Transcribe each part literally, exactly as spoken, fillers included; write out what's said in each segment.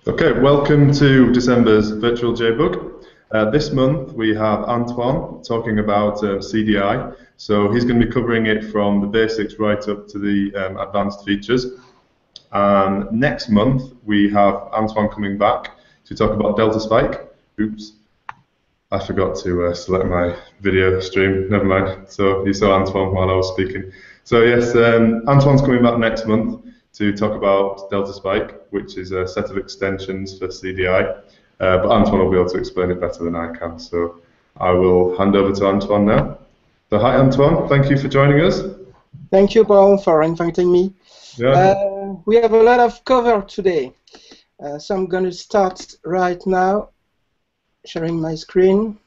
Okay, welcome to December's Virtual JBug. Uh, this month we have Antoine talking about uh, C D I. So he's going to be covering it from the basics right up to the um, advanced features. And next month we have Antoine coming back to talk about Delta Spike. Oops, I forgot to uh, select my video stream, never mind. So you saw Antoine while I was speaking. So yes, um, Antoine's coming back next month to talk about Delta Spike, which is a set of extensions for C D I. Uh, but Antoine will be able to explain it better than I can. So I will hand over to Antoine now. So hi Antoine, thank you for joining us. Thank you, Paul, for inviting me. Yeah. Uh, we have a lot of cover today. Uh, so I'm going to start right now, sharing my screen.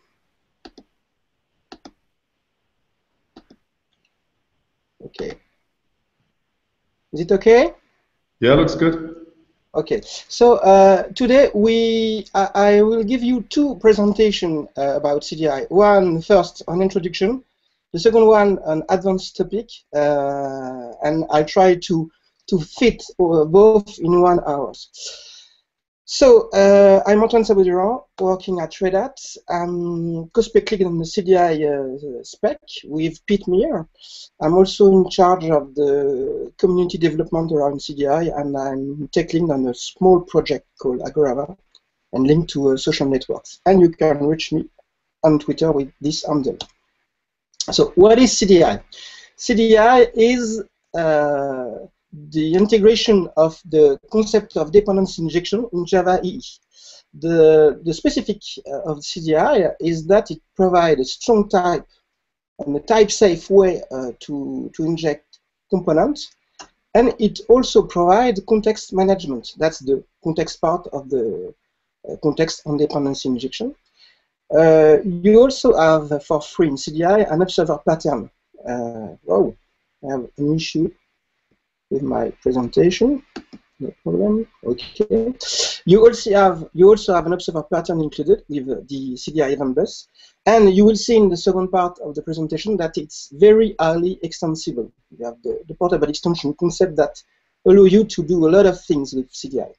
Okay. Is it okay? Yeah, looks good. Okay. So uh, today we, I, I will give you two presentations uh, about C D I. One first, an introduction. The second one, an advanced topic, uh, and I try to to fit uh, both in one hour. So uh, I'm Antoine Saboudiran, working at Red Hat. I'm co-spec lead on the C D I uh, spec with Pete Meir. I'm also in charge of the community development around C D I, and I'm tech lead on a small project called Agorava and linked to uh, social networks. And you can reach me on Twitter with this handle. So what is C D I? C D I is uh, the integration of the concept of dependency injection in Java E E. The, the specific uh, of C D I is that it provides a strong type and a type-safe way uh, to, to inject components, and it also provides context management. That's the context part of the uh, context on dependency injection. Uh, you also have, for free in C D I, an observer pattern. Uh, oh, I have an issue with my presentation. No problem. Okay. You also have you also have an observer pattern included with uh, the C D I event bus, and you will see in the second part of the presentation that it's very highly extensible. You have the, the portable extension concept that allow you to do a lot of things with C D I.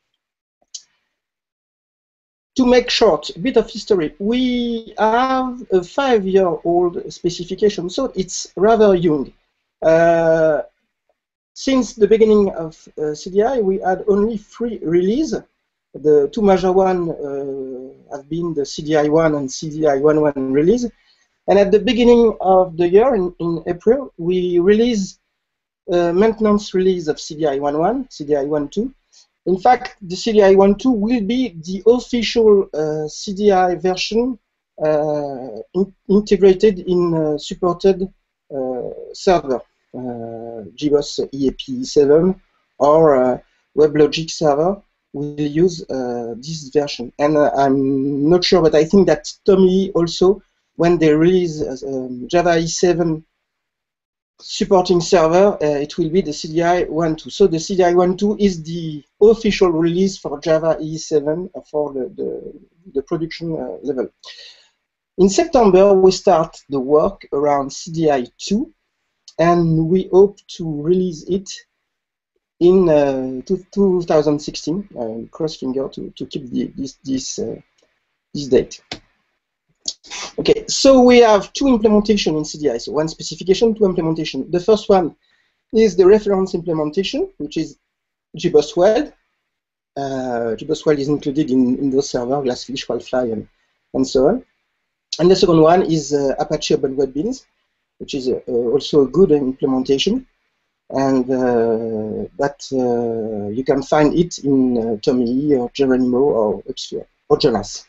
To make short, a bit of history, we have a five-year-old specification, so it's rather young. Uh, since the beginning of uh, C D I, we had only three releases. The two major ones uh, have been the C D I one and C D I one point one release. And at the beginning of the year, in, in April, we released a maintenance release of C D I one point one, C D I one point two. In fact, the C D I one point two will be the official uh, C D I version uh, in integrated in uh, supported uh, server, uh, G B O S E A P seven or uh, WebLogic server will use uh, this version. And uh, I'm not sure, but I think that Tommy also, when they release uh, um, Java E seven supporting server, uh, it will be the C D I one point two. So the C D I one point two is the official release for Java E seven for the, the, the production uh, level. In September, we start the work around C D I two, and we hope to release it in uh, two thousand sixteen. Uh, cross finger to, to keep the, this, this, uh, this date. Okay, so we have two implementations in C D I. So one specification, two implementation. The first one is the reference implementation, which is G B O S Weld. Uh, G B O S Weld is included in, in those servers, Glassfish, Wildfly, and, and so on. And the second one is uh, Apache Open Web Beans, which is uh, also a good implementation. And uh, that uh, you can find it in uh, Tommy or Geronimo or Upsphere or Jonas.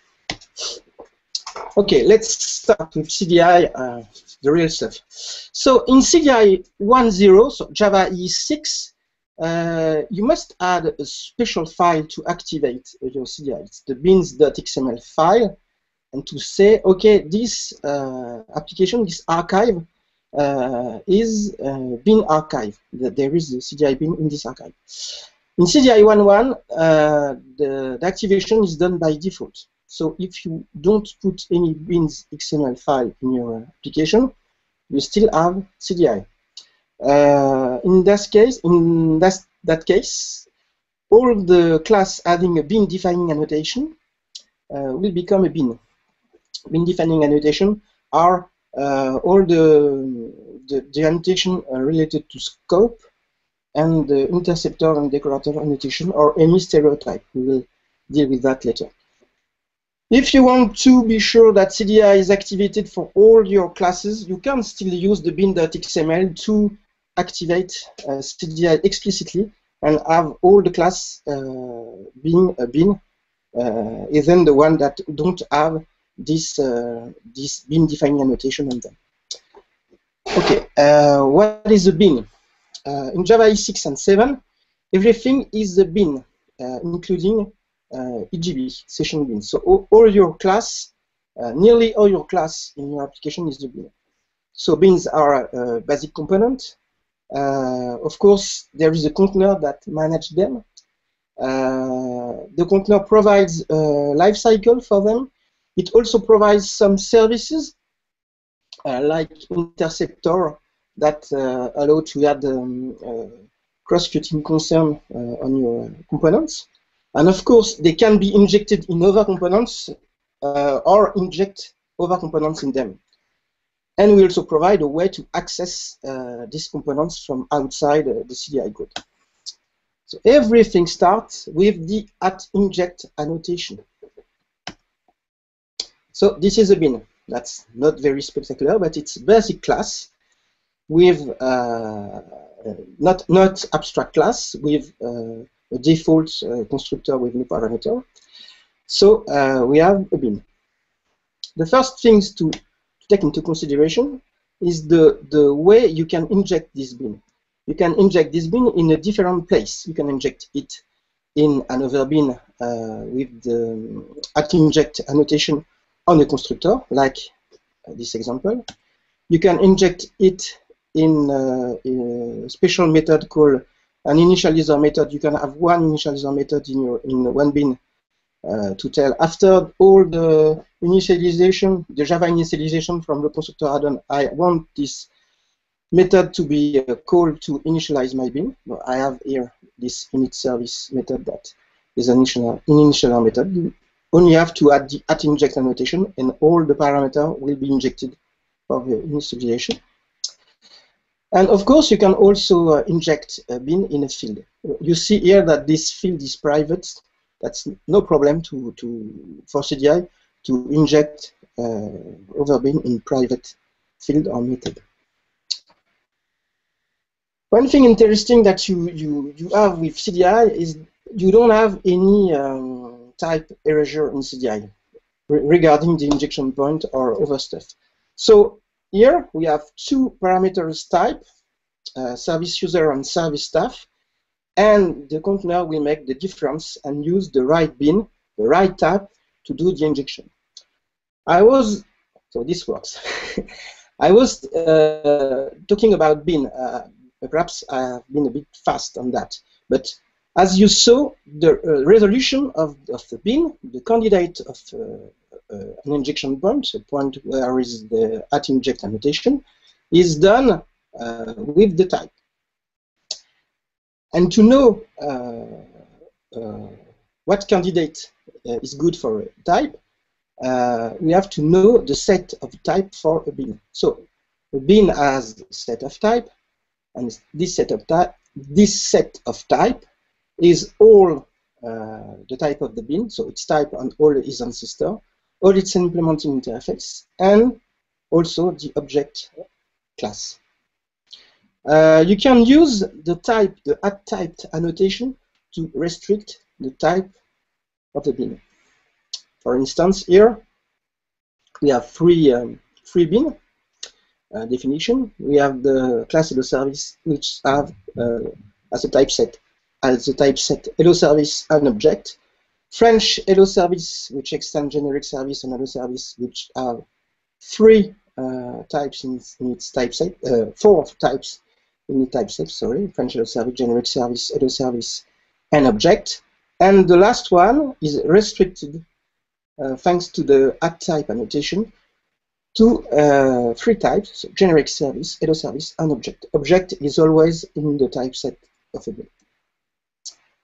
Okay, let's start with C D I, uh, the real stuff. So in C D I one point zero, so Java E six, uh, you must add a special file to activate your C D I. It's the beans.xml file, and to say, okay, this uh, application, this archive, uh, is uh, bin archive. There is a C D I bin in this archive. In C D I one point one, uh, the, the activation is done by default. So if you don't put any beans X M L file in your application, you still have C D I. Uh, in that case, in that, that case, all the class having a bin defining annotation uh, will become a bin. Bin defining annotation are uh, all the, the, the annotation uh, related to scope and the interceptor and decorator annotation or any stereotype. We will deal with that later. If you want to be sure that C D I is activated for all your classes, you can still use the bin.xml to activate uh, C D I explicitly and have all the class uh, being a bin, uh, even the one that don't have this uh, this bin defining annotation on them. Okay, uh, what is a bin? Uh, in Java E six and seven, everything is a bin, uh, including uh, E G B, session bin. So all, all your class, uh, nearly all your class in your application is the bin. So bins are a basic component. Uh, of course, there is a container that manages them. Uh, the container provides a life cycle for them. It also provides some services uh, like interceptor that uh, allow to add um, uh, cross-cutting concern uh, on your components. And of course, they can be injected in other components uh, or inject other components in them. And we also provide a way to access uh, these components from outside uh, the C D I code. So everything starts with the at inject annotation. So this is a bin. That's not very spectacular, but it's a basic class with uh, not not abstract class with uh, a default uh, constructor with no parameter. So uh, we have a bin. The first things to, to take into consideration is the the way you can inject this bin. You can inject this bin in a different place. You can inject it in another bin uh, with the at inject annotation on a constructor, like uh, this example. You can inject it in, uh, in a special method called an initializer method. You can have one initializer method in your in one bin uh, to tell after all the initialization, the Java initialization from the constructor add-on, I want this method to be uh, called to initialize my bin. I have here this init service method that is an initial, initial method. You only have to add the at inject annotation, and all the parameter will be injected for the initialization. And of course, you can also uh, inject a bin in a field. You see here that this field is private. That's no problem to, to for C D I to inject uh, other bin in private field or method. One thing interesting that you, you, you have with C D I is you don't have any um, type erasure in C D I re regarding the injection point or other stuff. So here we have two parameters type, uh, service user and service staff, and the container will make the difference and use the right bin, the right type to do the injection. I was, so this works. I was uh, talking about bin. Uh, perhaps I have been a bit fast on that, but as you saw, the uh, resolution of, of the bin, the candidate of uh, uh, an injection point, a point where is the at inject annotation, is done uh, with the type. And to know uh, uh, what candidate uh, is good for a type, uh, we have to know the set of type for a bin. So a bin has a set of type, and this set of type, this set of type is all uh, the type of the bin, so its type and all its ancestor, all its implementing interface, and also the object class. Uh, you can use the type, the at typed annotation to restrict the type of the bin. For instance, here we have three, um, three bin uh, definition. We have the class hello service, which have uh, as a type set, as a type set hello service and object. French hello service, which extend generic service, and hello service, which have three uh, types in, in its type set, uh, four types in the type set, sorry, French hello service, generic service, hello service, and object. And the last one is restricted, uh, thanks to the at type annotation, to uh, three types, so generic service, hello service, and object. Object is always in the type set of a bin.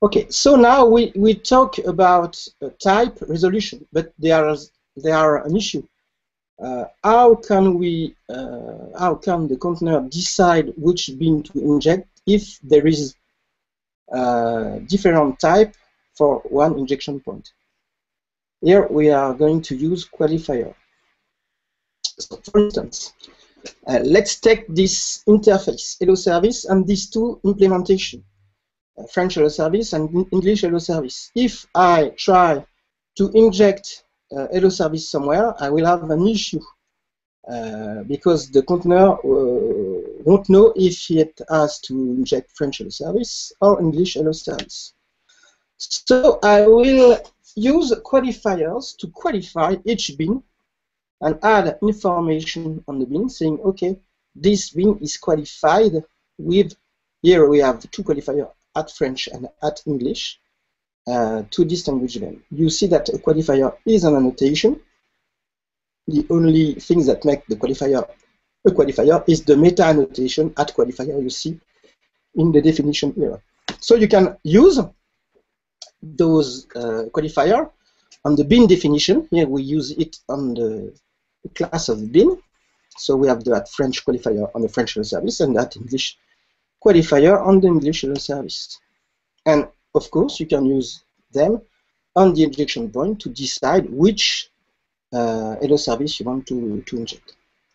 Okay, so now we, we talk about uh, type resolution, but there is there are an issue. Uh, how can we uh, how can the container decide which bin to inject if there is uh, different type for one injection point? Here we are going to use qualifier. So for instance, uh, let's take this interface Hello Service and these two implementation. French Hello Service and English Hello Service. If I try to inject uh, Hello Service somewhere, I will have an issue uh, because the container uh, won't know if it has to inject French Hello Service or English Hello Service. So I will use qualifiers to qualify each bin and add information on the bin saying, okay, this bin is qualified with, here we have two qualifiers, at French and at English, uh, to distinguish them. You see that a qualifier is an annotation. The only thing that makes the qualifier a qualifier is the meta annotation at qualifier you see in the definition here. So you can use those uh, qualifier on the bin definition. Here we use it on the class of bin. So we have that French qualifier on the French Hello Service and that English qualifier on the English Hello Service. And of course, you can use them on the injection point to decide which uh, Hello Service you want to, to inject.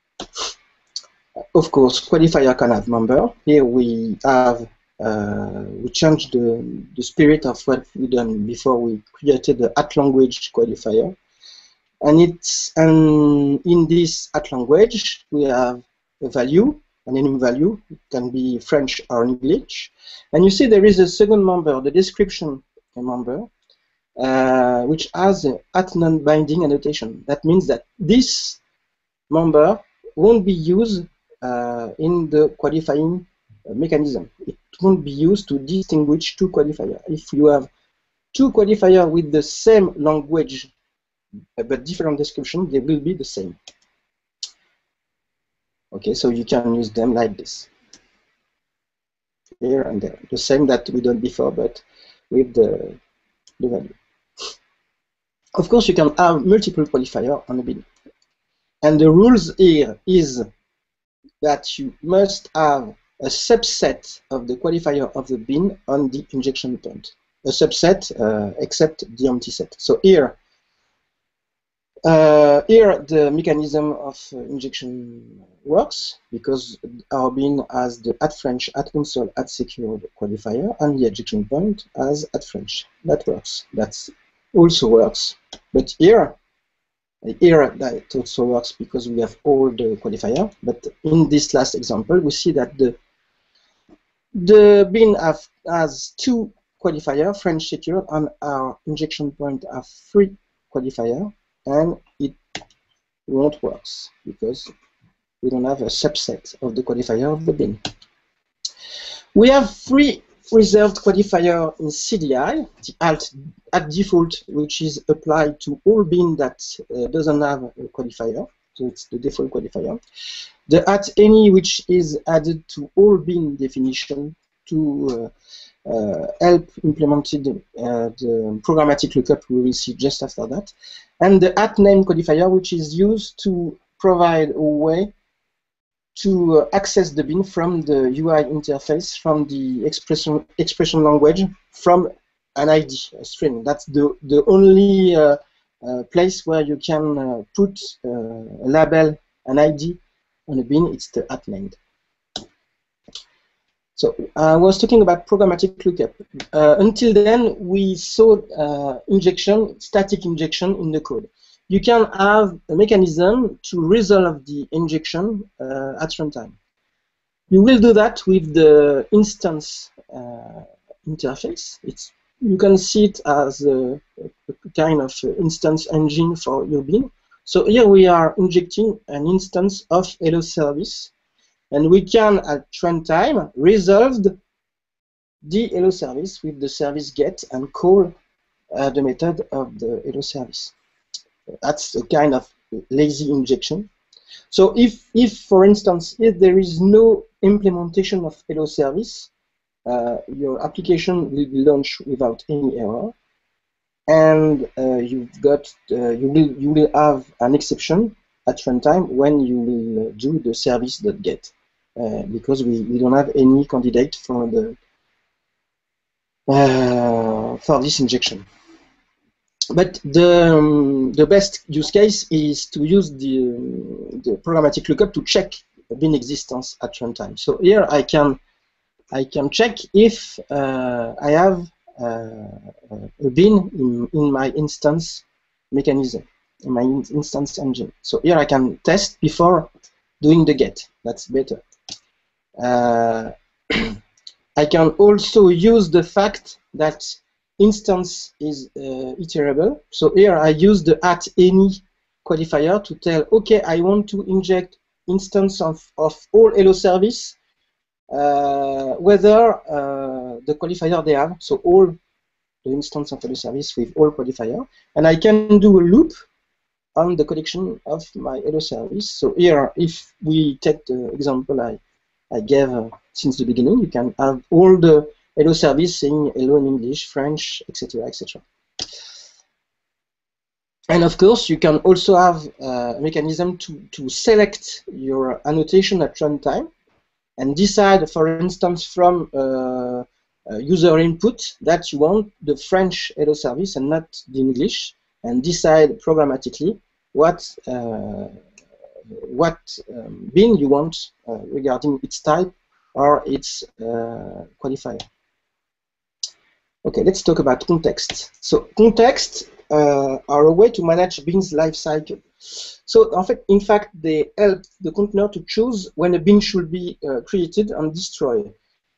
Of course, qualifier can have member. Here we have uh, we changed the, the spirit of what we done before. We created the at language qualifier, and it's and in this at language we have a value. An enum value, it can be French or English. And you see there is a second member, the description member, uh, which has an at non-binding annotation. That means that this member won't be used uh, in the qualifying uh, mechanism. It won't be used to distinguish two qualifiers. If you have two qualifiers with the same language but different description, they will be the same. Okay, so you can use them like this, here and there, the same that we done before, but with the, the value. Of course, you can have multiple qualifiers on a bin, and the rules here is that you must have a subset of the qualifier of the bin on the injection point, a subset uh, except the empty set. So here. Uh, here the mechanism of uh, injection works because our bin has the at French, at install, at secured qualifier and the injection point as at French. That works. That also works. But here, here that also works because we have all the qualifier. But in this last example, we see that the the bin have, has two qualifier, French secured, and our injection point have three qualifier. And it won't work because we don't have a subset of the qualifier of the bin. We have three reserved qualifier in C D I, the alt at default, which is applied to all bin that uh, doesn't have a qualifier, so it's the default qualifier. The at any, which is added to all bin definition to uh, uh, help implemented uh, the programmatic lookup we will see just after that. And the at name qualifier, which is used to provide a way to uh, access the bin from the U I interface, from the expression expression language, from an I D, a string. That's the, the only uh, uh, place where you can uh, put uh, a label, an I D on a bin. It's the at named. So I was talking about programmatic lookup. Uh, until then, we saw uh, injection, static injection in the code. You can have a mechanism to resolve the injection uh, at runtime. You will do that with the instance uh, interface. It's, you can see it as a, a kind of instance engine for your bin. So here we are injecting an instance of Hello Service. And we can, at runtime, resolve the Hello Service with the service get and call uh, the method of the Hello Service. That's a kind of lazy injection. So if, if, for instance, if there is no implementation of Hello Service, uh, your application will be launched without any error, and uh, you've got uh, you will you will have an exception at runtime when you will do the service.get, uh, because we, we don't have any candidate for the uh, for this injection. But the um, the best use case is to use the um, the programmatic lookup to check bin existence at runtime. So here I can I can check if uh, I have uh, a bin in, in my instance mechanism, in my in instance engine. So here I can test before doing the get. That's better. Uh, I can also use the fact that instance is uh, iterable. So here I use the at any qualifier to tell, okay, I want to inject instance of, of all Hello service, uh, whether uh, the qualifier they have, so all the instance of Hello service with all qualifier, and I can do a loop on the collection of my Hello service. So here, if we take the example I, I gave uh, since the beginning, you can have all the Hello service saying hello in English, French, et cetera, et cetera. And of course, you can also have a mechanism to, to select your annotation at runtime and decide, for instance, from uh, uh, user input that you want the French Hello service and not the English, and decide programmatically what uh, what um, bin you want uh, regarding its type or its uh, qualifier. Okay, let's talk about context. So context uh, are a way to manage bin's life cycle. So in fact, in fact, they help the container to choose when a bin should be uh, created and destroyed.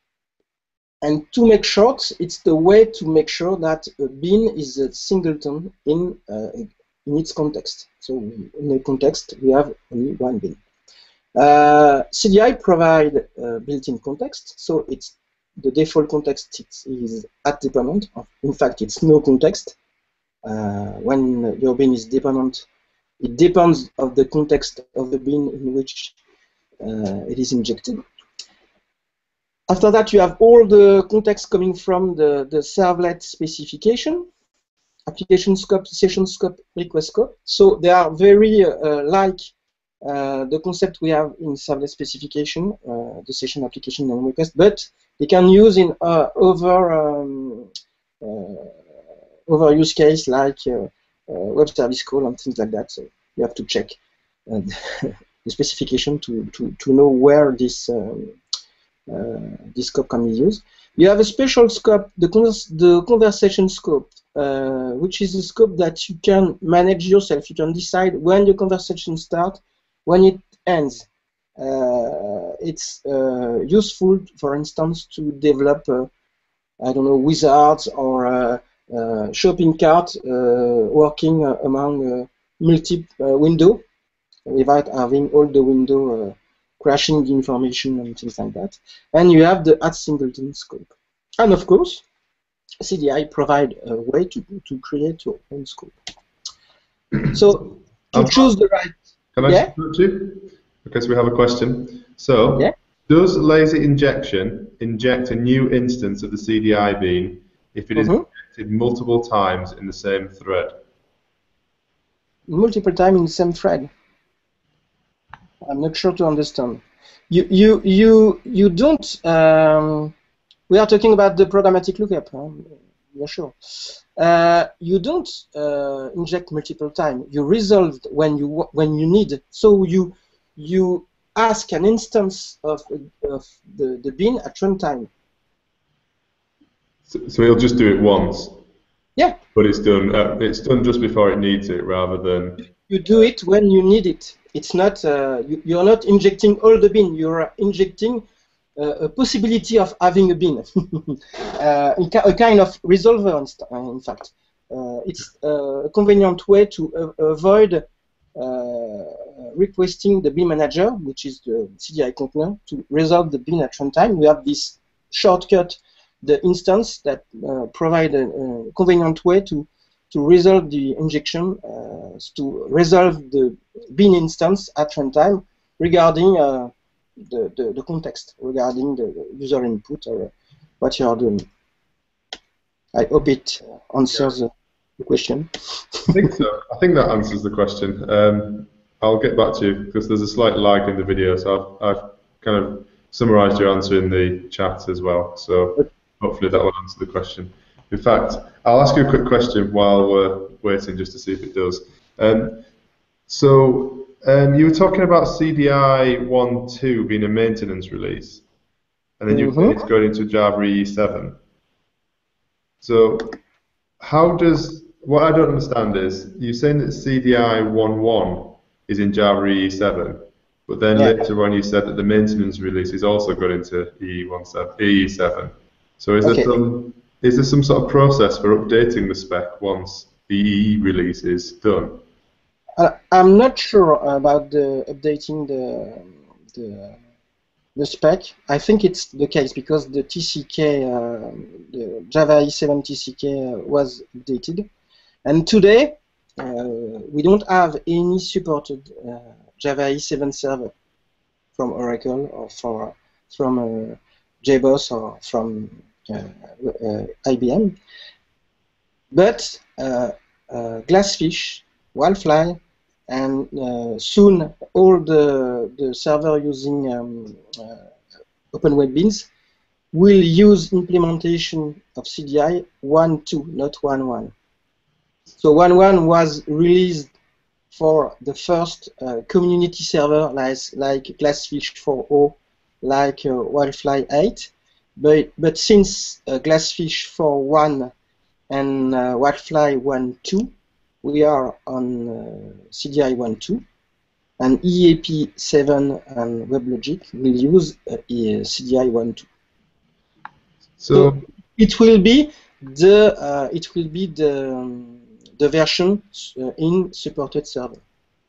And to make short, it's the way to make sure that a bin is a singleton in uh, in its context. So in a context, we have only one bin. Uh, C D I provide uh, built-in context, so it's the default context is at deployment. In fact, it's no context. Uh, when your bin is dependent, it depends of the context of the bin in which uh, it is injected. After that, you have all the context coming from the, the servlet specification, application scope, session scope, request scope. So they are very uh, like uh, the concept we have in servlet specification, uh, the session, application, and request, but they can use in uh, other um, uh, other use case like uh, uh, web service call and things like that. So you have to check uh, the specification to, to, to know where this um, uh, this scope can be used. You have a special scope, the, cons the conversation scope, uh, which is a scope that you can manage yourself. You can decide when the conversation starts, when it ends. Uh, it's uh, useful, for instance, to develop, uh, I don't know, wizards or uh, uh, shopping cart uh, working uh, among uh, multiple uh, windows without having all the window uh, crashing the information and things like that. And you have the at singleton scope. And of course, C D I provide a way to, to create your own scope. So to um, choose the right... Can I yeah? interrupt you? Because we have a question. So, yeah? does lazy injection inject a new instance of the C D I bean if it is mm-hmm. injected multiple times in the same thread? Multiple times in the same thread? I'm not sure to understand. You you you you don't. Um, we are talking about the programmatic lookup. Huh? Yeah, sure. Uh, you don't uh, inject multiple times. You resolve when you when you need. So you you ask an instance of of the the bin at runtime. So, so he'll just do it once. Yeah. But it's done. Uh, it's done just before it needs it, rather than. You do it when you need it. It's not. Uh, you, you're not injecting all the bin. You're injecting uh, a possibility of having a bin. uh, a kind of resolver, in fact. Uh, it's a convenient way to uh, avoid uh, requesting the bin manager, which is the C D I container, to resolve the bin at runtime. We have this shortcut, the instance, that uh, provide a, a convenient way to to resolve the injection, uh, to resolve the bin instance at runtime regarding uh, the, the, the context, regarding the user input or what you are doing. I hope it answers yeah. the question. I think so. I think that answers the question. Um, I'll get back to you because there's a slight lag in the video, so I've, I've kind of summarised your answer in the chat as well. So hopefully that will answer the question. In fact, I'll ask you a quick question while we're waiting just to see if it does. Um, so um, you were talking about C D I one point two being a maintenance release, and then you mm-hmm. said it's going into Java E E seven. So how does, what I don't understand is, you're saying that C D I one point one is in Java E E seven, but then yeah. later on you said that the maintenance release is also going into E E seven. So is, okay. there some, is there some sort of process for updating the spec once the E E release is done? Uh, I'm not sure about the updating the, the the spec. I think it's the case because the T C K, uh, the Java E E seven T C K uh, was updated, and today uh, we don't have any supported uh, Java E E seven server from Oracle or for, from uh, J BOSS or from uh, uh, I B M. But uh, uh, Glassfish, Wildfly, and uh, soon all the, the server using um, uh, Open Web Beans will use implementation of C D I one point two, not one point one. So one point one was released for the first uh, community server like, like Glassfish four point zero, like uh, Wildfly eight, but, but since uh, Glassfish four point one and uh, Wildfly one point two, we are on uh, C D I one point two, and E A P seven and WebLogic will use uh, C D I one point two. So, so it will be the uh, it will be the um, the version uh, in supported server.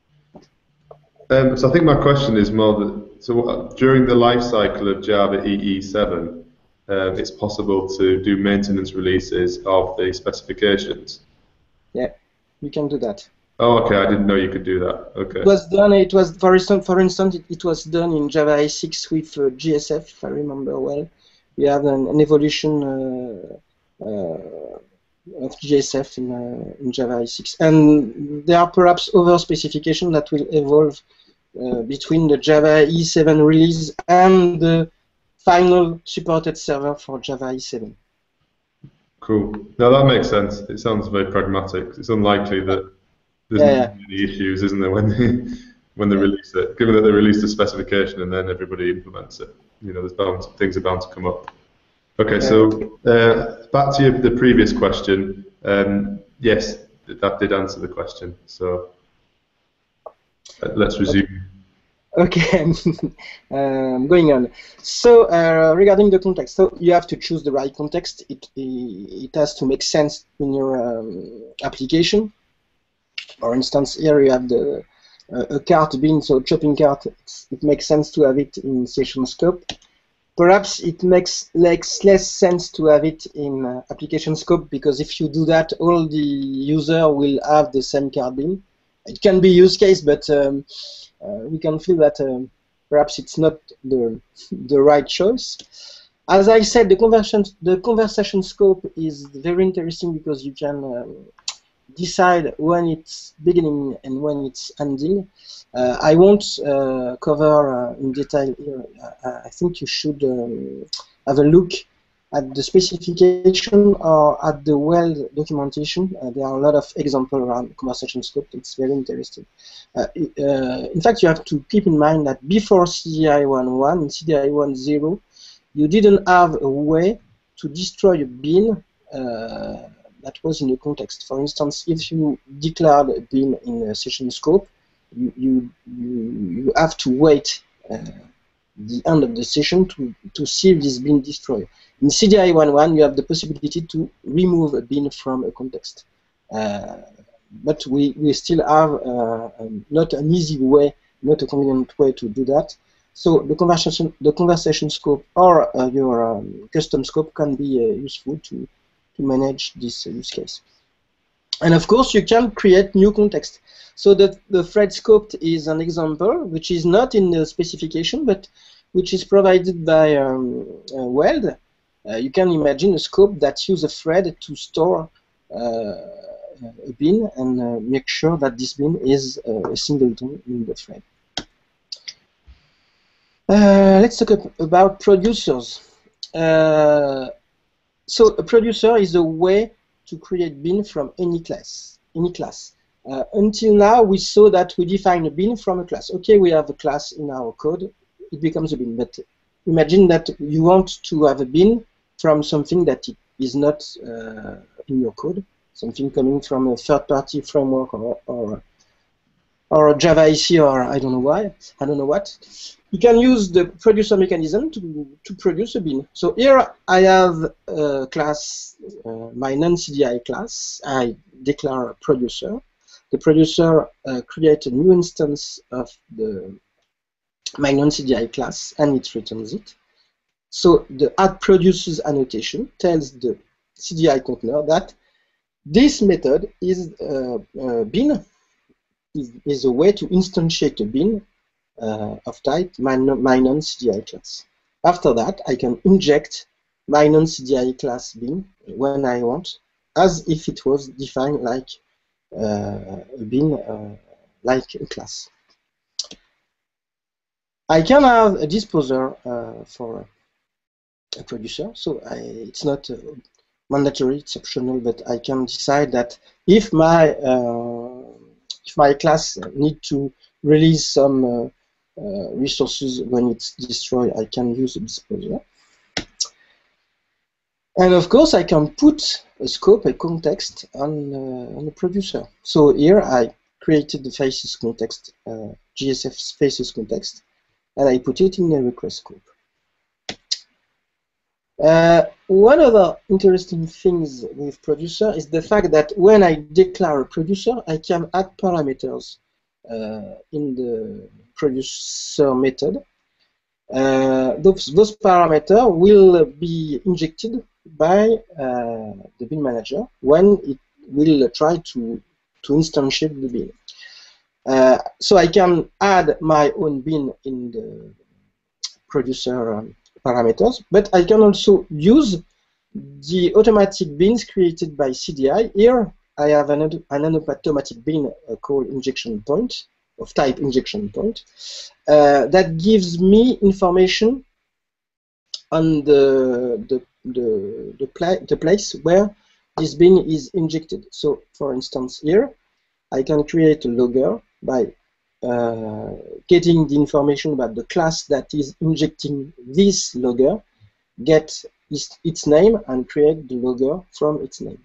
Um, so I think my question is more that so uh, during the life cycle of Java E E seven, uh, it's possible to do maintenance releases of the specifications. Yeah. You can do that. Oh, okay. I didn't know you could do that. Okay. It was done. It was for instance, for instance, it, it was done in Java E E six with uh, G S F, if I remember well. We have an, an evolution uh, uh, of G S F in, uh, in Java E E six, and there are perhaps other specifications that will evolve uh, between the Java E E seven release and the final supported server for Java E E seven. Cool. No, that makes sense. It sounds very pragmatic. It's unlikely that there's yeah, yeah. any issues, isn't there, when they when they release it? Given that they release the specification and then everybody implements it, you know, there's bound things are bound to come up. Okay, yeah. so uh, back to your, the previous question. Um, yes, that did answer the question. So uh, let's resume. Okay, um, going on. So uh, regarding the context, so you have to choose the right context. It it has to make sense in your um, application. For instance, here you have the uh, a cart bin, so chopping cart. It's, it makes sense to have it in session scope. Perhaps it makes less less sense to have it in uh, application scope because if you do that, all the user will have the same cart bin. It can be use case, but um, Uh, we can feel that um, perhaps it's not the the right choice. As I said, the conversion the conversation scope is very interesting because you can um, decide when it's beginning and when it's ending. Uh, I won't uh, cover uh, in detail here. Uh, I think you should um, have a look at the specification or at the well documentation. Uh, there are a lot of examples around conversation scope. It's very interesting. Uh, uh, in fact, you have to keep in mind that before C D I one point one and C D I one point zero, you didn't have a way to destroy a bin uh, that was in the context. For instance, if you declared a bin in a session scope, you, you, you, you have to wait uh, the end of the session to, to see this bin destroyed. In C D I one point one, you have the possibility to remove a bin from a context. Uh, but we, we still have uh, um, not an easy way, not a convenient way to do that. So the conversation, the conversation scope or uh, your um, custom scope can be uh, useful to, to manage this uh, use case. And of course, you can create new context. So that the thread scope is an example, which is not in the specification, but which is provided by um, uh, Weld. Uh, you can imagine a scope that uses a thread to store uh, a bin and uh, make sure that this bin is uh, a singleton in the thread. Uh, let's talk about producers. Uh, so a producer is a way to create bin from any class. Any class. Uh, until now, we saw that we define a bin from a class. Okay, we have a class in our code, it becomes a bin. But imagine that you want to have a bin from something that is not uh, in your code, something coming from a third-party framework or, or or Java I C or I don't know why, I don't know what. You can use the producer mechanism to, to produce a bin. So here I have a class, uh, my non-C D I class. I declare a producer. The producer uh, creates a new instance of the my non-C D I class and it returns it. So the add producers annotation tells the C D I container that this method is uh, uh, bin is, is a way to instantiate a bin uh, of type my, my non-C D I class. After that, I can inject my non-C D I class bin when I want, as if it was defined like uh, a bin, uh, like a class. I can have a disposer uh, for a producer, so I, it's not uh, mandatory, it's optional, but I can decide that if my uh, if my class need to release some uh, uh, resources when it's destroyed, I can use a disposer. And of course, I can put a scope, a context on, uh, on the producer. So here I created the faces context, uh, G S F faces context, and I put it in the request scope. Uh, one other interesting things with producer is the fact that when I declare a producer, I can add parameters uh, in the producer method. Uh, those, those parameters will be injected by uh, the bin manager when it will try to, to instantiate the bin. Uh, so I can add my own bin in the producer um, parameters, but I can also use the automatic bins created by C D I. Here I have an, an automatic bin uh, called injection point, of type injection point, uh, that gives me information on the, the, the, the, pla the place where this bin is injected. So for instance here, I can create a logger by Uh, getting the information about the class that is injecting this logger, get its, its name, and create the logger from its name.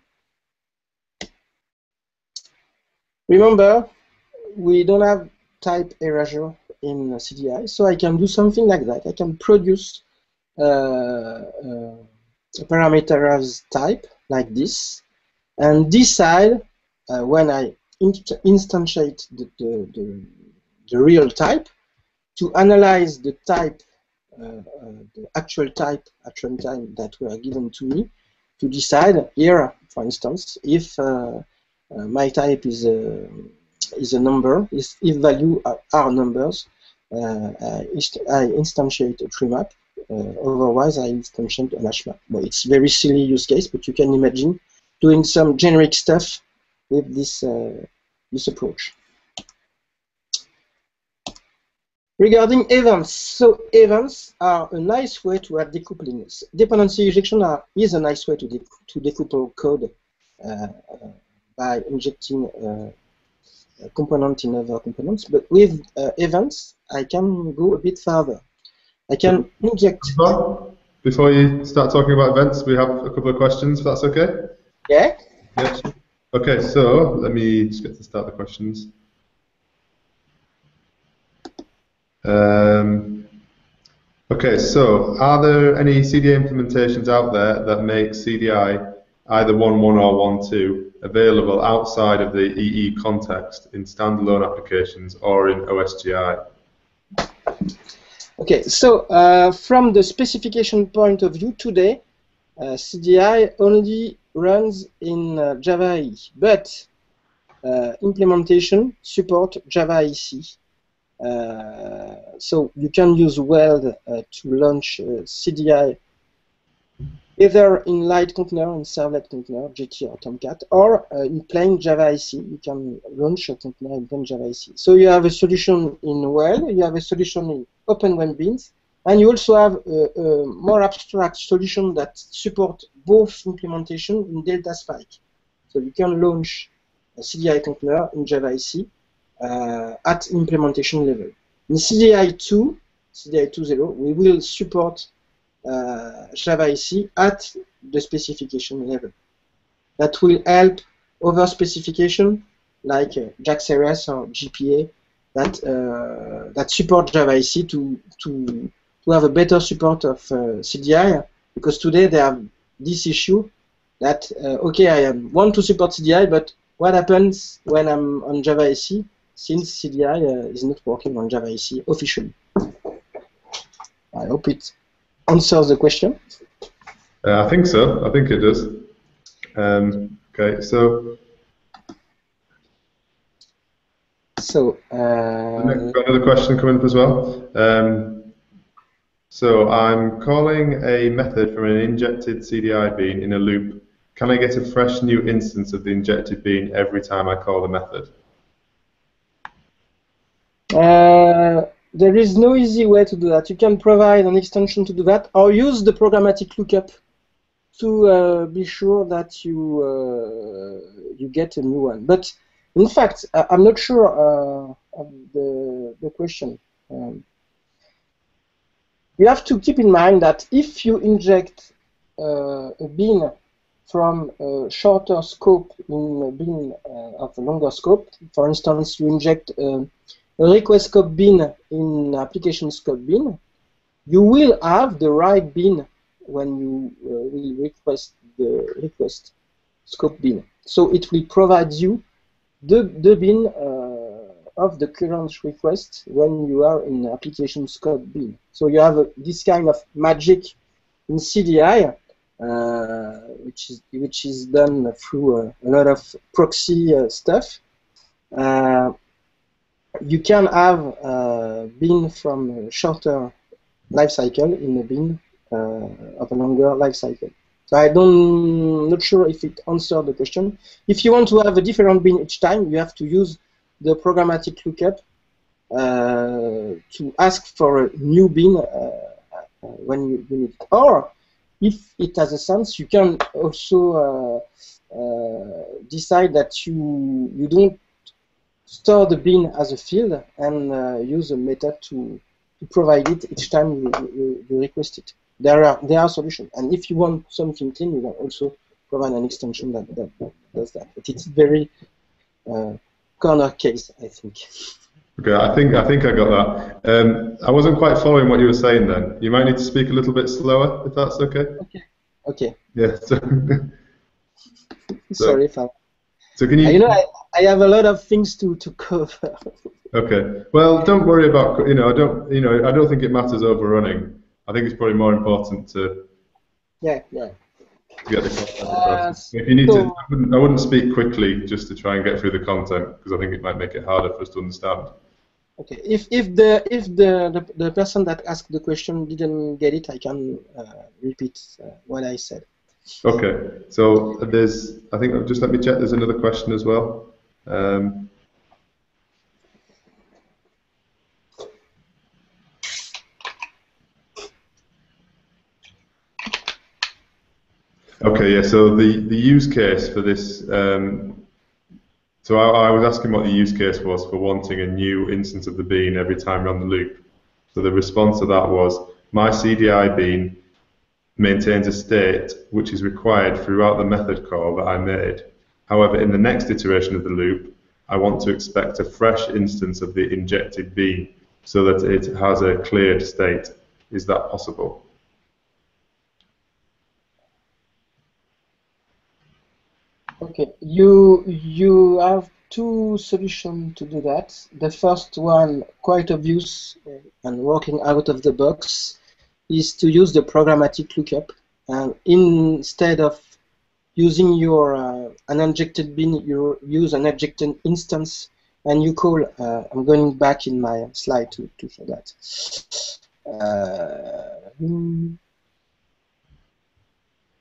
Remember, we don't have type erasure in C D I, so I can do something like that. I can produce uh, uh, a parameter as type like this, and decide uh, when I inst instantiate the, the, the the real type, to analyze the type, uh, uh, the actual type at runtime that were given to me, to decide here, for instance, if uh, uh, my type is a, is a number, is, if value are, are numbers, uh, I, I instantiate a tree map, uh, otherwise I instantiate an hash map. Well, it's very silly use case, but you can imagine doing some generic stuff with this, uh, this approach. Regarding events, so events are a nice way to add decouplings. Dependency injection are, is a nice way to, de to decouple code uh, uh, by injecting uh, a component in other components. But with uh, events, I can go a bit further. I can inject. Before you start talking about events, we have a couple of questions, if that's okay? Yeah. Yes. Okay, so let me just get to start the questions. Um, okay, so are there any C D I implementations out there that make C D I either one point one or one point two available outside of the E E context in standalone applications or in O S G I? Okay, so uh, from the specification point of view today, uh, C D I only runs in uh, Java E E, but uh, implementation support Java E C. Uh, so you can use Weld uh, to launch uh, C D I either in light container, in servlet container, G T or Tomcat, or uh, in plain Java I C. You can launch a container in plain Java I C. So you have a solution in Well, you have a solution in OpenWebBeans, and you also have a, a more abstract solution that supports both implementation in Delta Spike. So you can launch a C D I container in Java I C uh, at implementation level. In C D I two, C D I two point zero, we will support uh, Java I C at the specification level. That will help other specification like uh, JAX-R S or G P A that uh, that support Java I C to to to have a better support of uh, C D I, because today they have this issue that uh, okay, I um, want to support C D I, but what happens when I'm on Java I C since C D I uh, is not working on Java I C officially? I hope it answers the question. Uh, I think so. I think it does. Um, okay, so. So. Uh, Got another question coming up as well. Um, so I'm calling a method from an injected C D I bean in a loop. Can I get a fresh new instance of the injected bean every time I call the method? Uh, there is no easy way to do that. You can provide an extension to do that, or use the programmatic lookup to uh, be sure that you uh, you get a new one. But in fact, I, I'm not sure uh, of the the question. Um, you have to keep in mind that if you inject uh, a bean from a shorter scope in a bean uh, of a longer scope, for instance, you inject uh, a request scope bean in application scope bean, you will have the right bean when you uh, will request the request scope bean. So it will provide you the, the bean uh, of the current request when you are in application scope bean. So you have a, this kind of magic in C D I, uh, which is which is done through a, a lot of proxy uh, stuff. Uh, You can have a bean from a shorter life cycle in a bean uh, of a longer life cycle. So I don't, not sure if it answered the question. If you want to have a different bean each time, you have to use the programmatic lookup uh, to ask for a new bean uh, when you, you need it. Or if it has a sense, you can also uh, uh, decide that you you don't store the bean as a field and uh, use a method to, to provide it each time you, you, you request it. There are there are solutions, and if you want something clean, you can also provide an extension that, that, that does that. But it's very uh, corner case, I think. Okay, I think I think I got that. Um, I wasn't quite following what you were saying then. You might need to speak a little bit slower, if that's okay. Okay. Okay. Yeah. So, Sorry if I. So can you? You know, I, I have a lot of things to to cover. Okay. Well, don't worry about, you know, I don't, you know, I don't think it matters overrunning. I think it's probably more important to. Yeah. Yeah. To get the content Uh, across. If you need so, to, I wouldn't, I wouldn't speak quickly just to try and get through the content, because I think it might make it harder for us to understand. Okay. If if the if the the, the person that asked the question didn't get it, I can uh, repeat uh, what I said. Okay. So there's, I think, just let me check. There's another question as well. Um, Okay, yeah, so the, the use case for this, um, so I, I was asking what the use case was for wanting a new instance of the bean every time you run the loop. So the response to that was, my C D I bean maintains a state which is required throughout the method call that I made. However, in the next iteration of the loop, I want to expect a fresh instance of the injected bean so that it has a cleared state. Is that possible? Okay, you you have two solutions to do that. The first one, quite obvious and working out of the box, is to use the programmatic lookup. And instead of using your uh, an injected bean, you use an injected instance, and you call. Uh, I'm going back in my slide to to show that. Uh,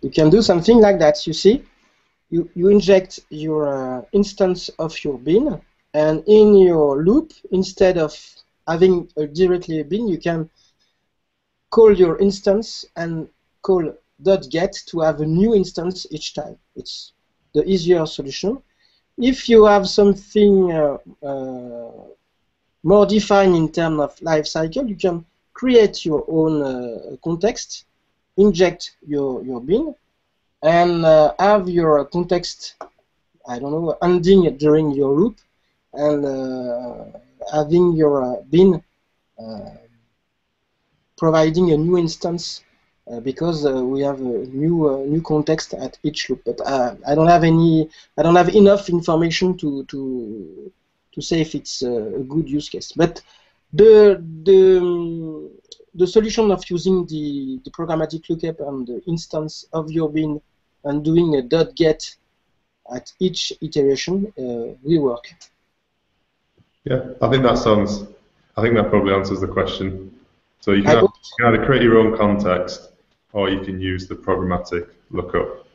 you can do something like that. You see, you, you inject your uh, instance of your bin, and in your loop, instead of having a directly a bin, you can call your instance and call .get to have a new instance each time. It's the easier solution. If you have something uh, uh, more defined in terms of life cycle, you can create your own uh, context, inject your, your bin, and uh, have your context, I don't know, ending during your loop, and uh, having your uh, bin uh, providing a new instance uh, because uh, we have a new uh, new context at each loop. But uh, I don't have any, I don't have enough information to to to say if it's uh, a good use case. But the the the solution of using the the programmatic lookup and the instance of your bin and doing a dot get at each iteration uh, will work. Yeah, I think that sounds. I think that probably answers the question. So you can, have, you can either create your own context, or you can use the programmatic lookup.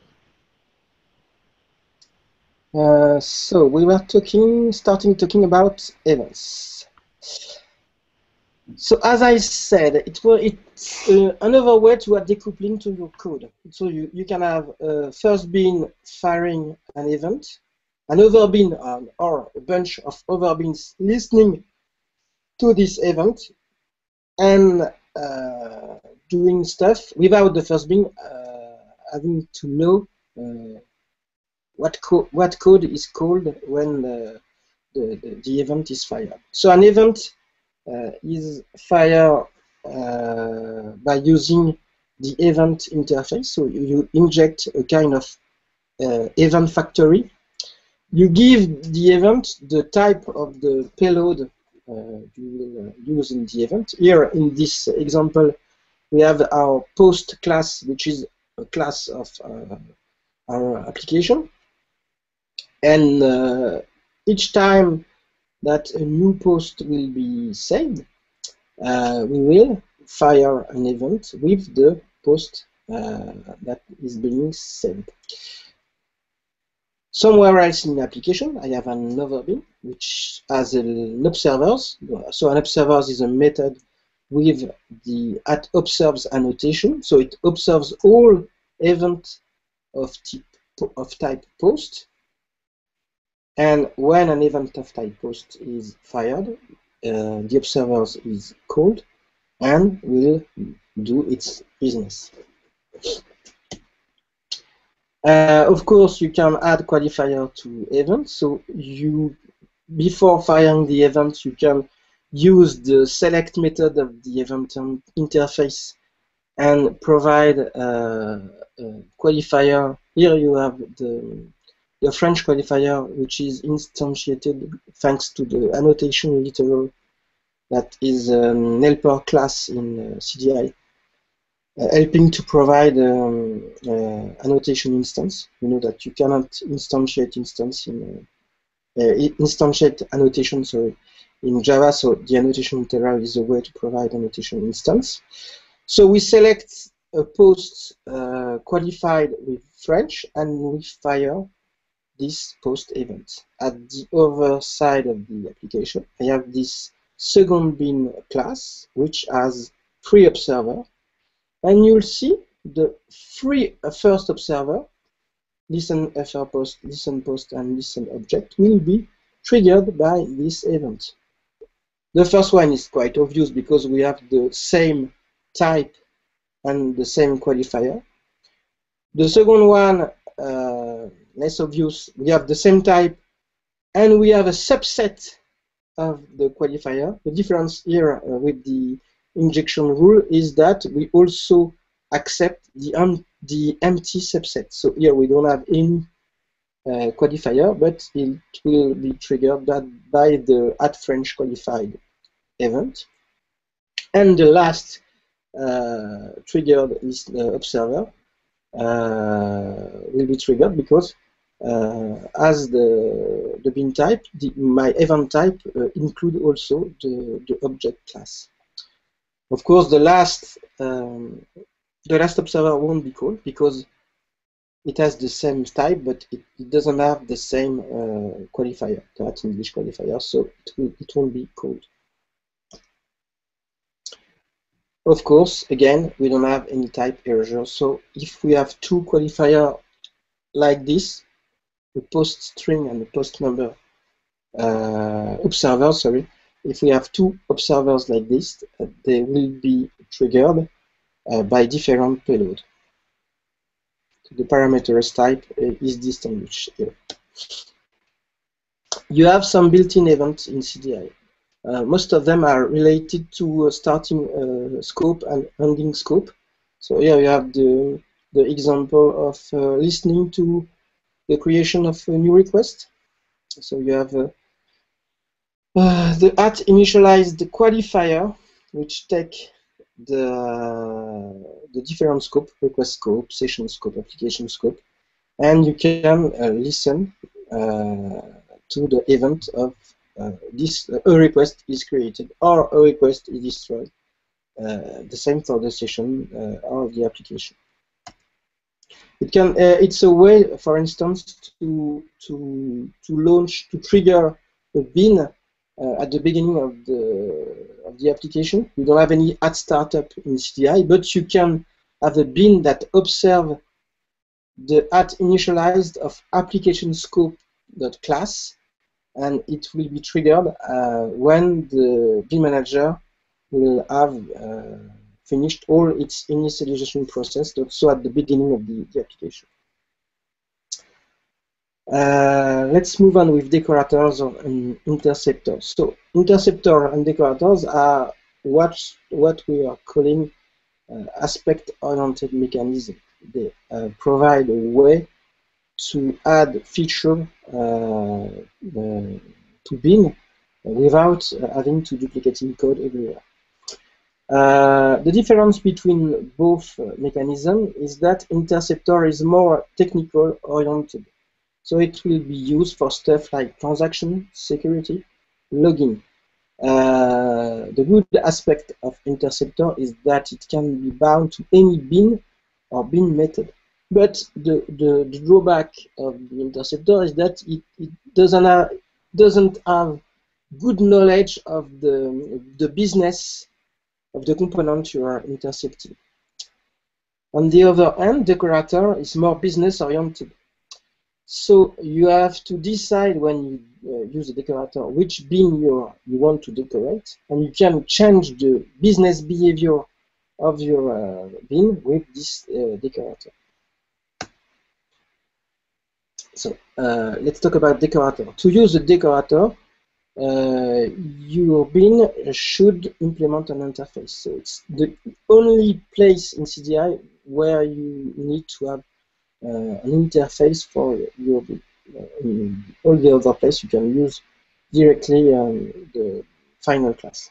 Uh, so we were talking, starting talking about events. So as I said, it will, it's uh, another way to add decoupling to your code. So you, you can have a first bin firing an event, another bin um, or a bunch of other bins listening to this event and uh, doing stuff without the first bin uh, having to know uh, what, co what code is called when the, the, the, the event is fired. So an event uh, is fired uh, by using the event interface. So you, you inject a kind of uh, event factory. You give the event the type of the payload uh, you will uh, use in the event. Here in this example, we have our post class, which is a class of uh, our application. And uh, each time that a new post will be saved, uh, we will fire an event with the post uh, that is being saved. Somewhere else in the application, I have another bin which has an observers. So an observers is a method with the at observes annotation. So it observes all events of type of type post. And when an event of type post is fired, uh, the observers is called and will do its business. Uh, of course, you can add qualifier to events. So you, before firing the event, you can use the select method of the event interface and provide uh, a qualifier. Here you have the the French qualifier, which is instantiated thanks to the annotation literal that is an helper class in uh, C D I. Uh, helping to provide um, uh, annotation instance. You know that you cannot instantiate instance in uh, uh, instantiate annotation, sorry, in Java. So the annotation literal is a way to provide annotation instance. So we select a post uh, qualified with French, and we fire this post event. At the other side of the application, I have this second bin class, which has three observers. And you'll see the three uh, first observer, listen fr post, listen post, and listen object will be triggered by this event. The first one is quite obvious because we have the same type and the same qualifier. The second one, uh, less obvious, we have the same type and we have a subset of the qualifier. The difference here uh, with the injection rule is that we also accept the, um, the empty subset. So here we don't have any uh, qualifier, but it will be triggered by the at French qualified event. And the last uh, triggered is the observer uh, will be triggered because uh, as the, the bin type, the, my event type uh, include also the, the object class. Of course, the last um, the last observer won't be called because it has the same type, but it, it doesn't have the same uh, qualifier, that English qualifier, so it will it won't be called. Of course, again, we don't have any type erasure, so if we have two qualifiers like this, the post string and the post number uh, observers, sorry, if we have two observers like this, uh, they will be triggered uh, by different payload. The parameters type uh, is distinguished here. You have some built-in events in C D I. Uh, most of them are related to uh, starting uh, scope and ending scope. So here you have the, the example of uh, listening to the creation of a new request. So you have uh, uh, the at initialize the qualifier, which take the, the different scope, request scope, session scope, application scope, and you can uh, listen uh, to the event of uh, this uh, a request is created or a request is destroyed. Uh, the same for the session uh, or the application. It can. Uh, it's a way, for instance, to to to launch to trigger a bin uh, at the beginning of the of the application. You don't have any at startup in C D I, but you can have a bin that observe the at initialized of application scope dot class, and it will be triggered uh, when the bin manager will have uh, finished all its initialization process, so at the beginning of the, the application. Uh, let's move on with decorators and interceptors. So interceptor and decorators are what, what we are calling uh, aspect-oriented mechanism. They uh, provide a way to add feature uh, uh, to bin without uh, having to duplicating code everywhere. Uh, the difference between both uh, mechanisms is that interceptor is more technical oriented. So it will be used for stuff like transaction, security, logging. Uh, the good aspect of interceptor is that it can be bound to any bin or bin method. But the, the, the drawback of the interceptor is that it, it doesn't have, doesn't have good knowledge of the, the business of the component you are intercepting. On the other hand, decorator is more business oriented. So you have to decide when you uh, use a decorator which bin you, you want to decorate, and you can change the business behavior of your uh, bin with this uh, decorator. So uh, let's talk about decorator. To use a decorator, uh, your bin should implement an interface. So it's the only place in C D I where you need to have uh, an interface for your bin. Uh, in all the other places you can use directly um, the final class.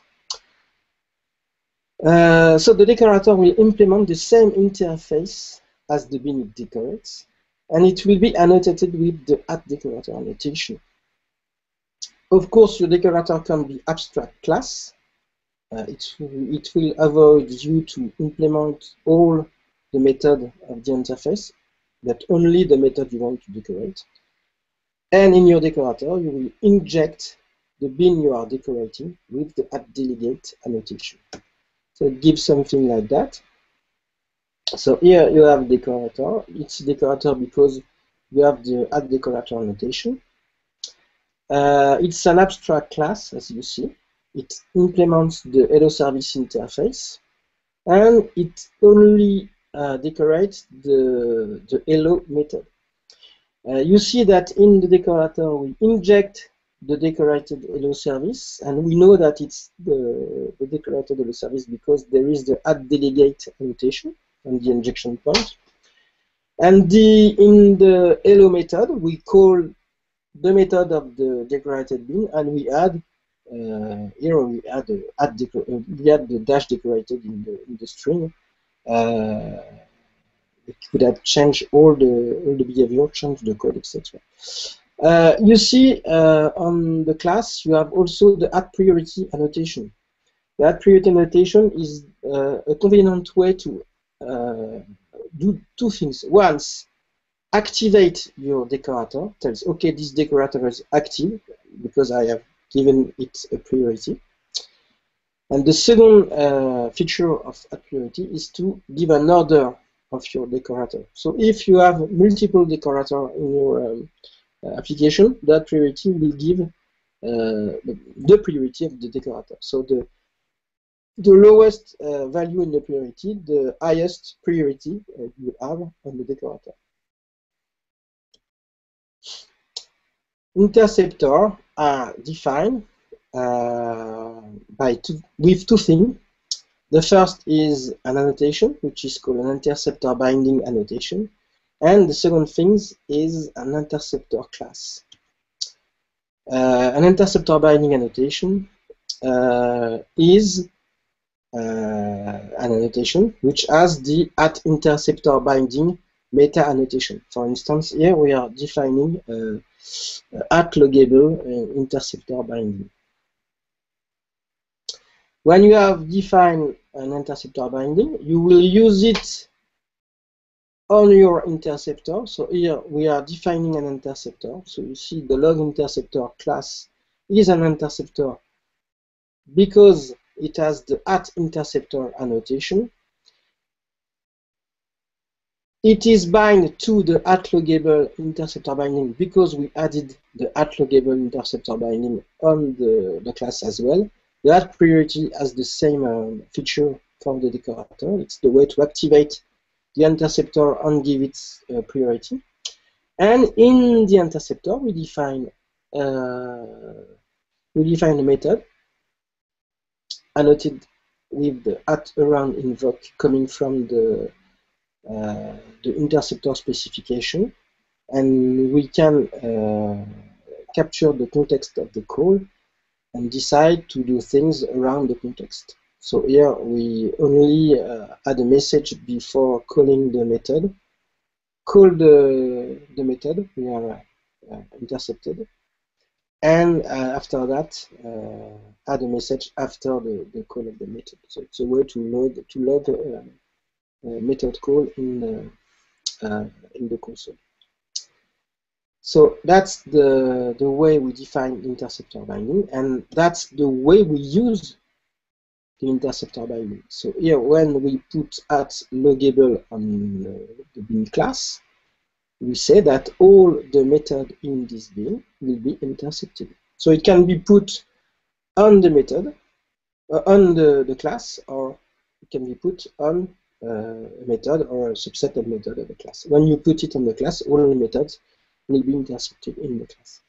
Uh, so the decorator will implement the same interface as the bin it decorates, and it will be annotated with the at decorator annotation. Of course, your decorator can be abstract class. Uh, it, it will avoid you to implement all the method of the interface, but only the method you want to decorate. And in your decorator, you will inject the bin you are decorating with the at delegate annotation. So it gives something like that. So here you have decorator. It's decorator because you have the at decorator annotation. Uh, it's an abstract class, as you see. It implements the Hello Service interface, and it only uh, decorates the, the Hello method. Uh, you see that in the decorator we inject the decorated Hello Service, and we know that it's the, the decorated Hello Service because there is the at delegate annotation on the injection point. And the, in the Hello method, we call the method of the decorated bin, and we add uh, here we add the add deco uh, we add the dash decorated in the in the string. Uh, it could have changed all the all the behavior, change the code, et cetera. Uh, you see uh, on the class you have also the at priority annotation. The at priority annotation is uh, a convenient way to uh, do two things. Once, activate your decorator, tells, okay, this decorator is active because I have given it a priority. And the second uh, feature of add priority is to give an order of your decorator. So if you have multiple decorators in your um, application, that priority will give uh, the priority of the decorator. So the the lowest uh, value in the priority, the highest priority uh, you have on the decorator. Interceptors are defined uh, by two, with two things. The first is an annotation, which is called an interceptor binding annotation, and the second thing is an interceptor class. Uh, an interceptor binding annotation uh, is uh, an annotation which has the at interceptor binding meta annotation. For instance, here we are defining uh, at loggable uh, interceptor binding. When you have defined an interceptor binding, you will use it on your interceptor. So here we are defining an interceptor. So you see the log interceptor class is an interceptor because it has the at interceptor annotation. It is bind to the at loggable interceptor binding because we added the at loggable interceptor binding on the, the class as well. The at priority has the same um, feature for the decorator. It's the way to activate the interceptor and give it uh, priority. And in the interceptor, we define uh, we define a method annotated with the at around invoke coming from the uh, the interceptor specification, and we can uh, capture the context of the call and decide to do things around the context. So here we only uh, add a message before calling the method, call the, the method we are uh, intercepted, and uh, after that uh, add a message after the, the call of the method. So it's a way to load to log uh, a method call in the, uh, in the console. So that's the, the way we define interceptor binding, and that's the way we use the interceptor binding. So here, when we put at loggable on the bin class, we say that all the method in this bin will be intercepted. So it can be put on the method, uh, on the, the class, or it can be put on uh, a method or a subset of method of the class. When you put it on the class, all the methods will be intercepted in the class.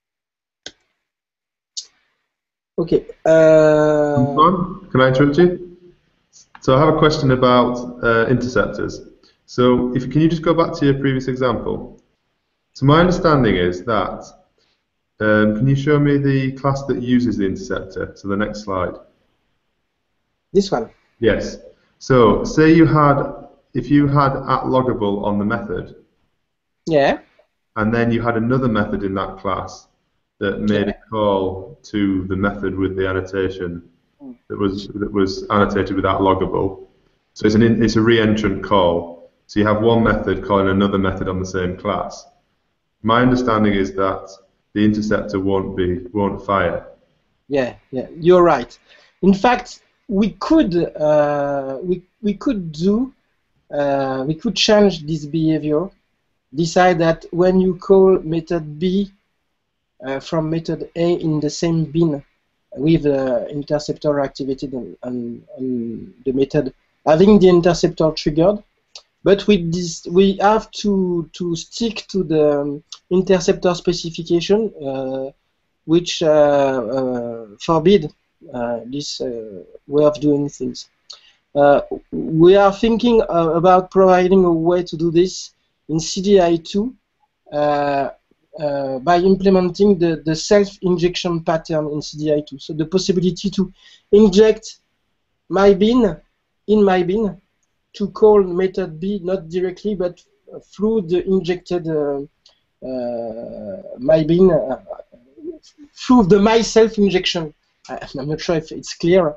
Okay. Uh, Can I interrupt you? So I have a question about uh, interceptors. So if can you just go back to your previous example? So my understanding is that, um, can you show me the class that uses the interceptor? So the next slide. This one? Yes. So say you had, if you had at loggable on the method. Yeah. And then you had another method in that class that made a call to the method with the annotation that was that was annotated with that loggable. So it's an in, it's a re-entrant call. So you have one method calling another method on the same class. My understanding is that the interceptor won't be won't fire. Yeah, yeah, you're right. In fact, we could uh, we we could do uh, we could change this behavior. Decide that when you call method B uh, from method A in the same bin with the interceptor activated on, on, on the method, having the interceptor triggered, but with this we have to to stick to the um, interceptor specification, uh, which uh, uh, forbid uh, this uh, way of doing things. Uh, we are thinking uh, about providing a way to do this in C D I two uh, uh, by implementing the, the self-injection pattern in C D I two. So the possibility to inject my bin in my bin to call method B not directly but through the injected uh, uh, my bin uh, through the my self-injection. I'm not sure if it's clear.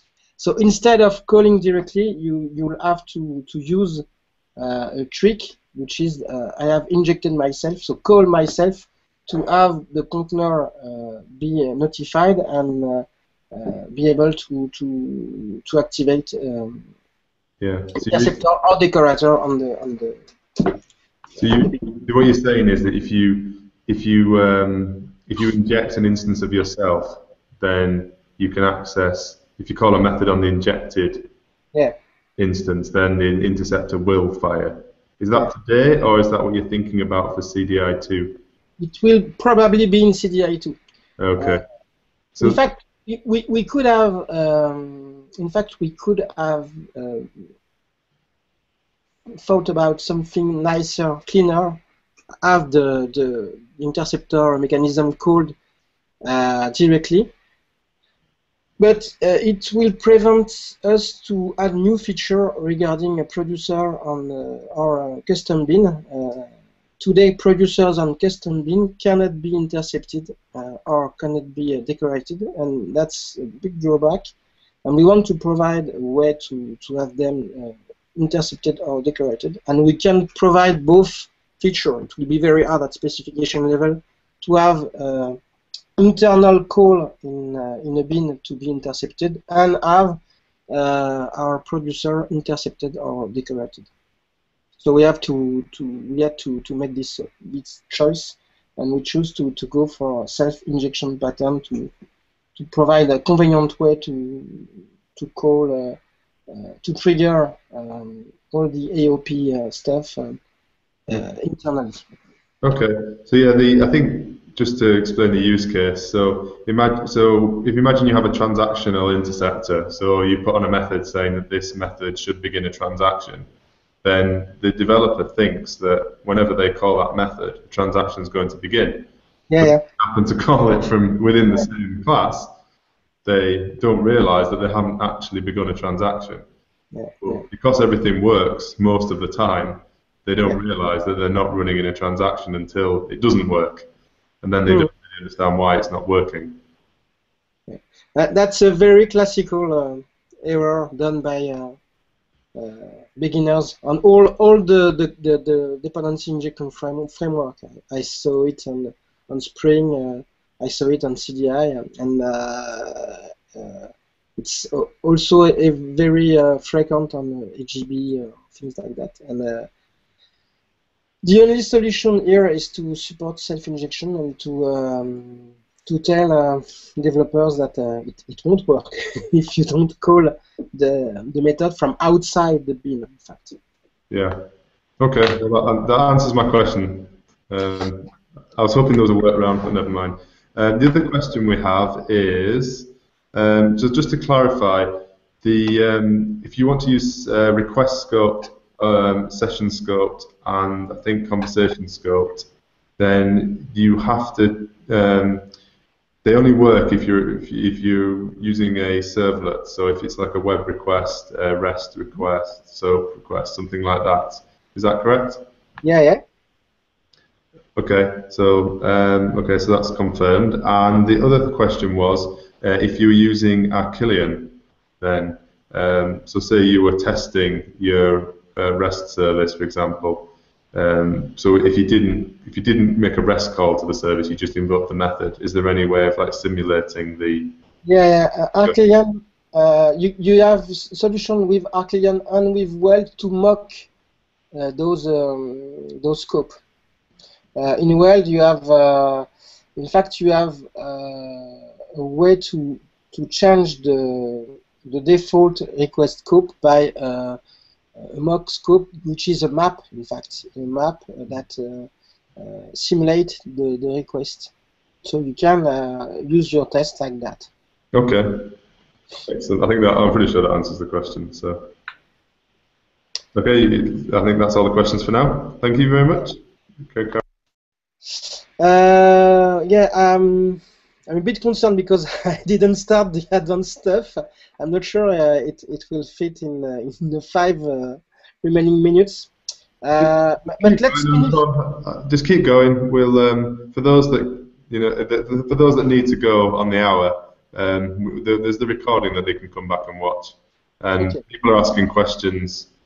So instead of calling directly, you you will have to to use Uh, a trick which is uh, I have injected myself, so call myself to have the container uh, be notified and uh, uh, be able to to to activate um, yeah. So interceptor you, or decorator on the on the. so you, what you're saying is that if you if you um, if you inject an instance of yourself, then you can access. If you call a method on the injected Yeah. instance, then the interceptor will fire. Is that Yeah. today, or is that what you're thinking about for C D I two? It will probably be in C D I two. Okay. Uh, So in fact, we we could have. Um, in fact, we could have uh, thought about something nicer, cleaner. Have the the interceptor mechanism called uh, directly. But uh, it will prevent us to add new feature regarding a producer on uh, our uh, custom bin. Uh, today, producers on custom bin cannot be intercepted uh, or cannot be uh, decorated, and that's a big drawback. And we want to provide a way to, to have them uh, intercepted or decorated, and we can provide both features. It will be very hard at specification level to have uh, internal call in uh, in a bin to be intercepted and have uh, our producer intercepted or decorated. So we have to to we have to to make this uh, this choice, and we choose to to go for self-injection pattern to to provide a convenient way to to call uh, uh, to trigger um, all the A O P uh, stuff uh, uh, internally. okay. So yeah, the I think. Just to explain the use case, so imagine, so if you imagine you have a transactional interceptor, so you put on a method saying that this method should begin a transaction, then the developer thinks that whenever they call that method, a transaction is going to begin. Yeah, but yeah. if they happen to call it from within the same class, they don't realize that they haven't actually begun a transaction. Yeah, But yeah. because everything works most of the time, they don't Yeah. realize that they're not running in a transaction until it doesn't work. And then they Hmm. don't really understand why it's not working. Yeah. That, that's a very classical uh, error done by uh, uh, beginners on all all the the, the, the dependency injection frame, framework. I, I saw it on on Spring. Uh, I saw it on C D I, and uh, uh, it's also a, a very uh, frequent on H G B, uh, things like that. And uh, the only solution here is to support self-injection and to um, to tell uh, developers that uh, it, it won't work if you don't call the the method from outside the bin. In fact. Yeah. Okay. Well, that, that answers my question. Um, I was hoping there was a workaround, but never mind. Uh, the other question we have is um, just just to clarify the um, if you want to use uh, request scoped, um, session scoped, and I think conversation scoped, then you have to. Um, they only work if you're if, you, if you're using a servlet. So if it's like a web request, a REST request, SOAP request, something like that. Is that correct? Yeah, yeah. Okay, so um, okay, so that's confirmed. And the other question was uh, if you were using Archillion, then um, so say you were testing your uh, REST service, for example. Um, so if you didn't if you didn't make a REST call to the service, you just invoked the method. Is there any way of like simulating the? Yeah, yeah. Uh, Archillion. Uh, you you have solution with Archillion and with Weld to mock uh, those um, those scope. Uh, in Weld, you have, uh, in fact, you have uh, a way to to change the the default request scope by uh, a mock scope, which is a map. In fact, a map that uh, uh, simulate the the request. So you can uh, use your test like that. Okay, excellent. I think that I'm pretty sure that answers the question. So, okay, I think that's all the questions for now. Thank you very much. Okay, Carl. Uh, yeah, um, I'm a bit concerned because I didn't start the advanced stuff. I'm not sure uh, it, it will fit in, uh, in the five uh, remaining minutes. Uh, but but let's finish. Just keep going. We'll um, for those that you know, the, for those that need to go on the hour, um, there's the recording that they can come back and watch. And Okay. people are asking questions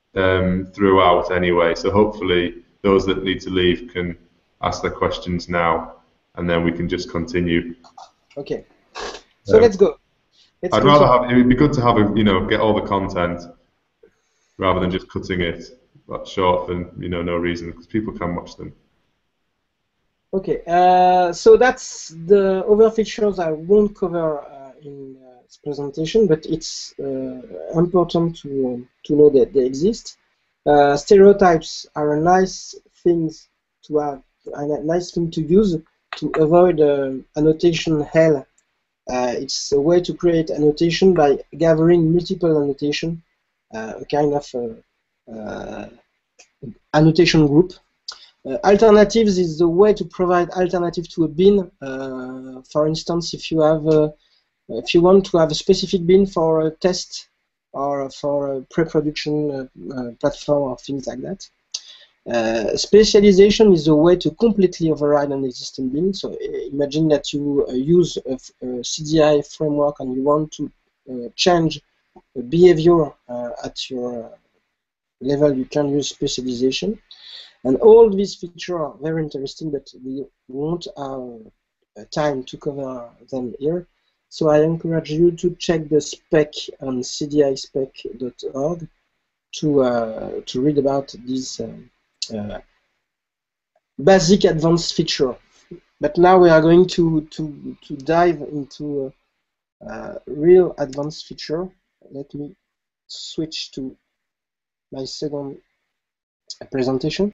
um, throughout anyway. So hopefully those that need to leave can ask their questions now, and then we can just continue. Okay. So Um, let's go. Let's I'd continue. rather have, it would be good to have a, you know, get all the content rather than just cutting it short for, you know, no reason, because people can watch them. Okay, uh, so that's the other features I won't cover uh, in uh, this presentation, but it's uh, important to um, to know that they exist. Uh, stereotypes are a nice things to have, a nice thing to use to avoid uh, annotation hell. Uh, it's a way to create annotation by gathering multiple annotation, uh, a kind of uh, uh, annotation group. Uh, alternatives is the way to provide alternative to a bin. Uh, for instance, if you have, uh, if you want to have a specific bin for a test or for a pre-production uh, uh, platform or things like that. Uh, specialization is a way to completely override an existing bin. So uh, imagine that you uh, use a, a C D I framework and you want to uh, change the behavior uh, at your level. You can use specialization. And all these features are very interesting, but we won't have time to cover them here. So I encourage you to check the spec on c d i spec dot org to uh, to read about this uh, uh, basic advanced feature. But now we are going to to to dive into a, a real advanced feature. Let me switch to my second presentation.